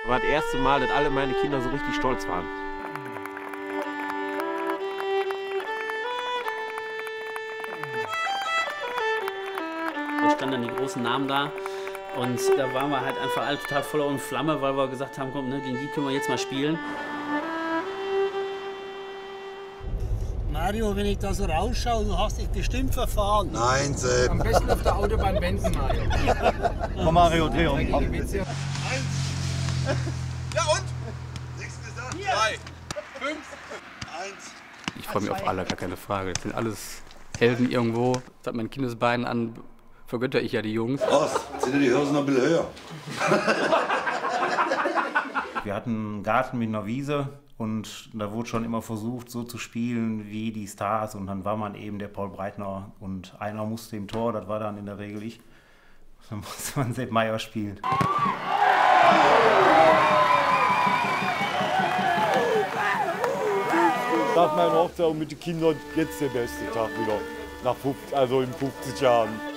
War das erste Mal, dass alle meine Kinder so richtig stolz waren. Da standen dann die großen Namen da und da waren wir halt einfach alle total Feuer und Flamme, weil wir gesagt haben, komm, ne, gegen die können wir jetzt mal spielen. Mario, wenn ich da so rausschaue, du hast dich bestimmt verfahren. Nein, Sepp. Am besten auf der Autobahn wenden, Mario. Komm Mario, dreh um. 1. Ja und? Nichts gesagt. 3, 5, 1. Ich freue mich auf alle, gar keine Frage. Das sind alles Helden irgendwo. Seit meinen Kindesbeinen an vergötter ich ja die Jungs. Ost, sind die Hosen noch ein bisschen höher? Wir hatten einen Garten mit einer Wiese und da wurde schon immer versucht, so zu spielen wie die Stars. Und dann war man eben der Paul Breitner und einer musste im Tor, das war dann in der Regel ich. Dann musste man Sepp Maier spielen. Nach meiner Hochzeit mit den Kindern jetzt der beste Tag wieder. In 50 Jahren.